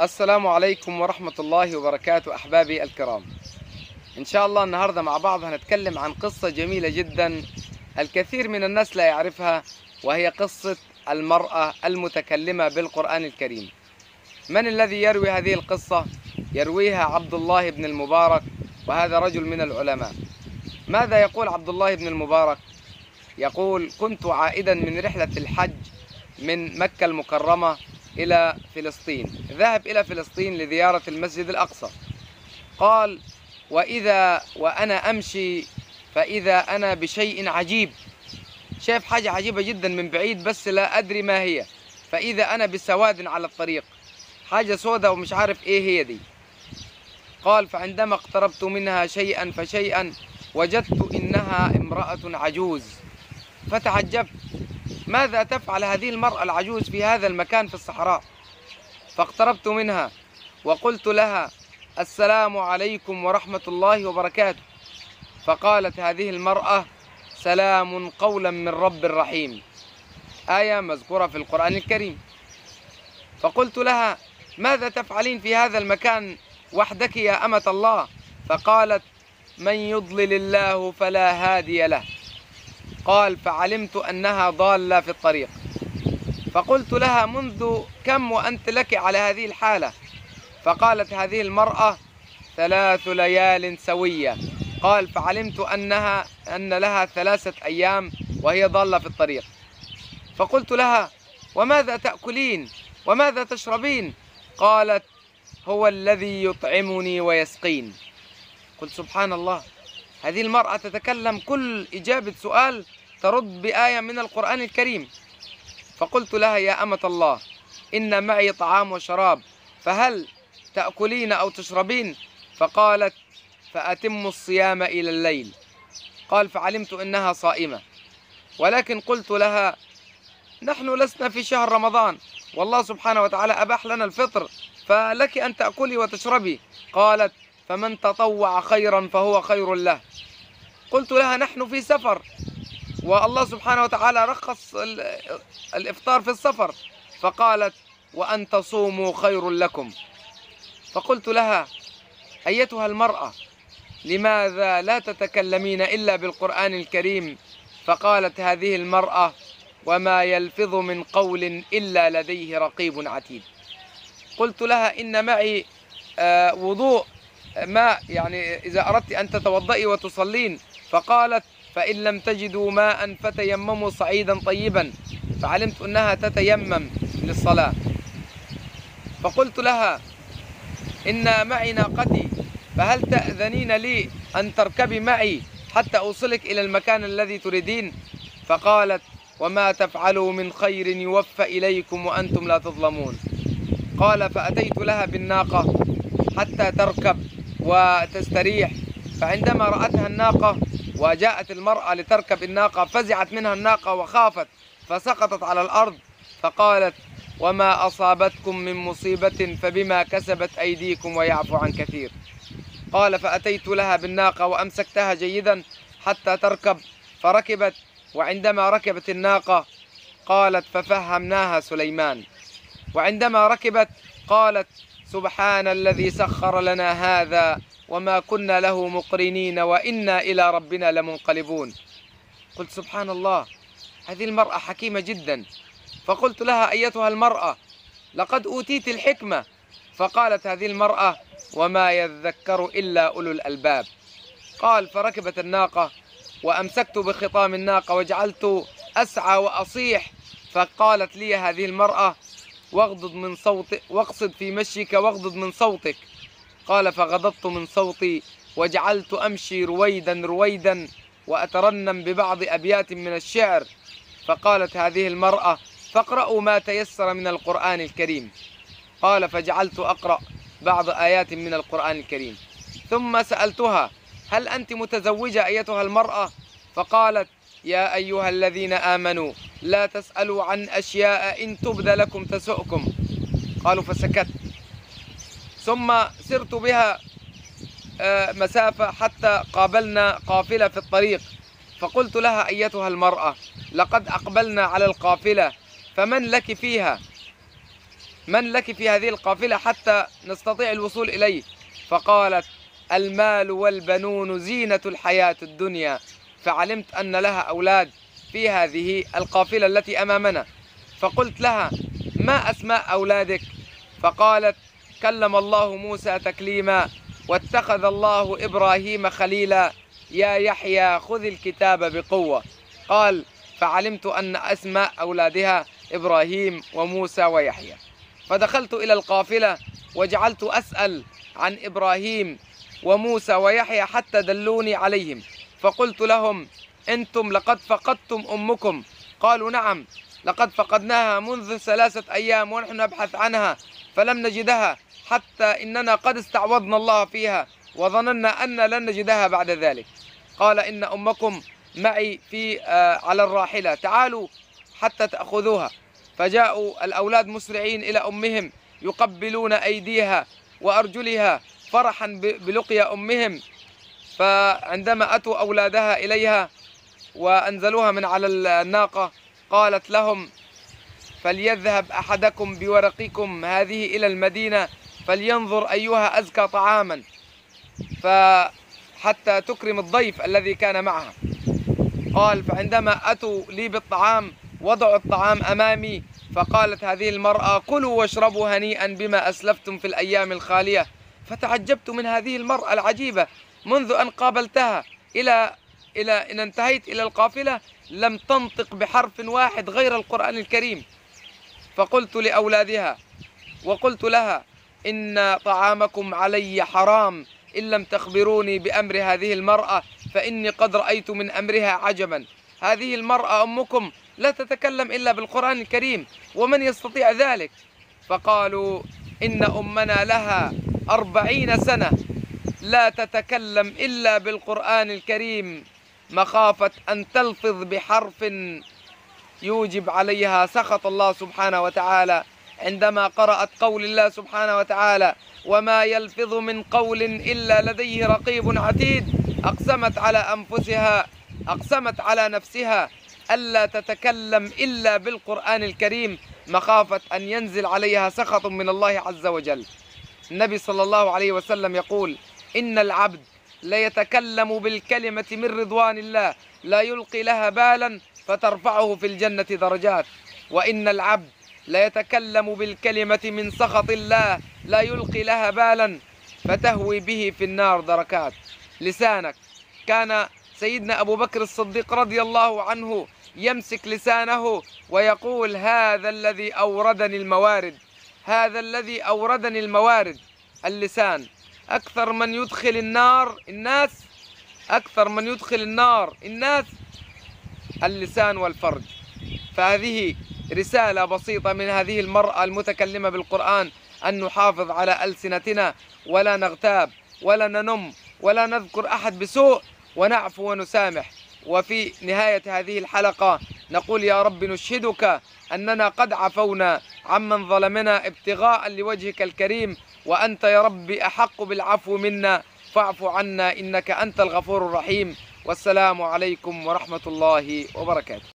السلام عليكم ورحمة الله وبركاته أحبابي الكرام. إن شاء الله النهاردة مع بعض هنتكلم عن قصة جميلة جدا الكثير من الناس لا يعرفها، وهي قصة المرأة المتكلمة بالقرآن الكريم. من الذي يروي هذه القصة؟ يرويها عبد الله بن المبارك، وهذا رجل من العلماء. ماذا يقول عبد الله بن المبارك؟ يقول: كنت عائدا من رحلة الحج من مكة المكرمة إلى فلسطين، ذهب إلى فلسطين لزيارة المسجد الأقصى. قال: وإذا وأنا أمشي فإذا أنا بشيء عجيب، شايف حاجة عجيبة جدا من بعيد بس لا أدري ما هي. فإذا أنا بسواد على الطريق، حاجة سوداء ومش عارف إيه هي دي. قال: فعندما اقتربت منها شيئا فشيئا وجدت إنها امرأة عجوز، فتعجبت ماذا تفعل هذه المرأة العجوز في هذا المكان في الصحراء. فاقتربت منها وقلت لها: السلام عليكم ورحمة الله وبركاته. فقالت هذه المرأة: سلام قولا من رب رحيم، آية مذكورة في القرآن الكريم. فقلت لها: ماذا تفعلين في هذا المكان وحدك يا أمة الله؟ فقالت: من يضلل الله فلا هادي له. قال: فعلمت أنها ضالة في الطريق. فقلت لها: منذ كم وأنت لك على هذه الحالة؟ فقالت هذه المرأة: 3 ليال سوية. قال: فعلمت أن لها 3 أيام وهي ضالة في الطريق. فقلت لها: وماذا تأكلين وماذا تشربين؟ قالت: هو الذي يطعمني ويسقين. قلت: سبحان الله، هذه المرأة تتكلم كل إجابة سؤال ترد بآية من القرآن الكريم. فقلت لها: يا أمة الله، إن معي طعام وشراب، فهل تأكلين أو تشربين؟ فقالت: فأتم الصيام إلى الليل. قال: فعلمت أنها صائمة، ولكن قلت لها: نحن لسنا في شهر رمضان، والله سبحانه وتعالى أباح لنا الفطر، فلك أن تأكلي وتشربي. قالت: فمن تطوع خيرا فهو خير له. قلت لها: نحن في سفر، والله سبحانه وتعالى رخص الإفطار في السفر. فقالت: وأن تصوموا خير لكم. فقلت لها: أيتها المرأة، لماذا لا تتكلمين إلا بالقرآن الكريم؟ فقالت هذه المرأة: وما يلفظ من قول إلا لديه رقيب عتيد. قلت لها: إن معي وضوء ماء، يعني إذا أردت أن تتوضئي وتصلين. فقالت: فإن لم تجدوا ماء فتيمموا صعيدا طيبا. فعلمت أنها تتيمم للصلاة. فقلت لها: إن معي ناقتي، فهل تأذنين لي أن تركبي معي حتى أوصلك إلى المكان الذي تريدين؟ فقالت: وما تفعلوا من خير يوفى إليكم وأنتم لا تظلمون. قال: فأتيت لها بالناقة حتى تركب وتستريح. فعندما رأتها الناقة وجاءت المرأة لتركب الناقة، فزعت منها الناقة وخافت فسقطت على الأرض. فقالت: وما أصابتكم من مصيبة فبما كسبت أيديكم ويعفو عن كثير. قال: فأتيت لها بالناقة وأمسكتها جيدا حتى تركب، فركبت. وعندما ركبت الناقة قالت: ففهمناها سليمان. وعندما ركبت قالت: سبحان الذي سخر لنا هذا وما كنا له مقرنين وإنا إلى ربنا لمنقلبون. قلت: سبحان الله، هذه المرأة حكيمة جدا. فقلت لها: أيتها المرأة، لقد أوتيت الحكمة. فقالت هذه المرأة: وما يذكر إلا أولو الألباب. قال: فركبت الناقة وأمسكت بخطام الناقة وجعلت أسعى وأصيح. فقالت لي هذه المرأة: واقصد في مشيك واغضض من صوتك. قال: فغضضت من صوتي وجعلت أمشي رويدا رويدا وأترنم ببعض أبيات من الشعر. فقالت هذه المرأة: فاقرأوا ما تيسر من القرآن الكريم. قال: فجعلت أقرأ بعض آيات من القرآن الكريم. ثم سألتها: هل أنت متزوجة أيتها المرأة؟ فقالت: يا أيها الذين آمنوا لا تسألوا عن أشياء إن تبد لكم تسؤكم. قالوا: فسكت. ثم سرت بها مسافة حتى قابلنا قافلة في الطريق. فقلت لها: أيتها المرأة، لقد أقبلنا على القافلة، فمن لك فيها؟ من لك في هذه القافلة حتى نستطيع الوصول إليه؟ فقالت: المال والبنون زينة الحياة الدنيا. فعلمت أن لها أولاد في هذه القافلة التي أمامنا، فقلت لها: ما أسماء أولادك؟ فقالت: كلم الله موسى تكليما، واتخذ الله إبراهيم خليلا، يا يحيى خذ الكتاب بقوة. قال: فعلمت أن أسماء أولادها إبراهيم وموسى ويحيى. فدخلت إلى القافلة وجعلت أسأل عن إبراهيم وموسى ويحيى حتى دلوني عليهم، فقلت لهم: أنتم لقد فقدتم أمكم؟ قالوا: نعم، لقد فقدناها منذ 3 أيام ونحن نبحث عنها فلم نجدها، حتى إننا قد استعوضنا الله فيها وظننا أن لن نجدها بعد ذلك. قال: إن أمكم معي على الراحلة، تعالوا حتى تأخذوها. فجاءوا الأولاد مسرعين إلى أمهم يقبلون أيديها وأرجلها فرحا بلقيا أمهم. فعندما أتوا أولادها إليها وأنزلوها من على الناقة قالت لهم: فليذهب أحدكم بورقكم هذه إلى المدينة فلينظر أيها أزكى طعاما، حتى تكرم الضيف الذي كان معها. قال: فعندما أتوا لي بالطعام وضعوا الطعام أمامي، فقالت هذه المرأة: كلوا واشربوا هنيئا بما أسلفتم في الأيام الخالية. فتعجبت من هذه المرأة العجيبة، منذ أن قابلتها إلى أن انتهيت إلى القافلة لم تنطق بحرف واحد غير القرآن الكريم. فقلت لأولادها وقلت لها: إن طعامكم علي حرام إن لم تخبروني بأمر هذه المرأة، فإني قد رأيت من أمرها عجبا. هذه المرأة أمكم لا تتكلم إلا بالقرآن الكريم، ومن يستطيع ذلك؟ فقالوا: إن أمنا لها 40 سنة لا تتكلم إلا بالقرآن الكريم، مخافة أن تلفظ بحرف يوجب عليها سخط الله سبحانه وتعالى، عندما قرأت قول الله سبحانه وتعالى: وما يلفظ من قول إلا لديه رقيب عتيد. أقسمت على نفسها ألا تتكلم إلا بالقرآن الكريم، مخافة أن ينزل عليها سخط من الله عز وجل. النبي صلى الله عليه وسلم يقول: إن العبد ليتكلم بالكلمة من رضوان الله لا يلقي لها بالا فترفعه في الجنة درجات، وإن العبد ليتكلم بالكلمة من سخط الله لا يلقي لها بالا فتهوي به في النار دركات. لسانك، كان سيدنا أبو بكر الصديق رضي الله عنه يمسك لسانه ويقول: هذا الذي أوردني الموارد، هذا الذي أوردني الموارد. اللسان أكثر من يدخل النار الناس، أكثر من يدخل النار الناس اللسان والفرج. فهذه رسالة بسيطة من هذه المرأة المتكلمة بالقرآن، أن نحافظ على ألسنتنا ولا نغتاب ولا ننم ولا نذكر أحد بسوء، ونعفو ونسامح. وفي نهاية هذه الحلقة نقول: يا رب نشهدك أننا قد عفونا عمن ظلمنا ابتغاء لوجهك الكريم، وأنت يا رب أحق بالعفو منا، فاعف عنا إنك أنت الغفور الرحيم. والسلام عليكم ورحمة الله وبركاته.